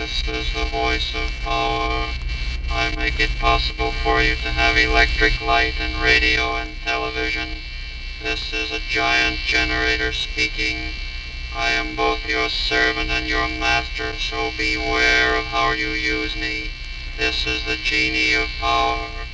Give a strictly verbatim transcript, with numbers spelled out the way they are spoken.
This is the voice of power. I make it possible for you to have electric light and radio and television. This is a giant generator speaking. I am both your servant and your master, so beware of how you use me. This is the genie of power.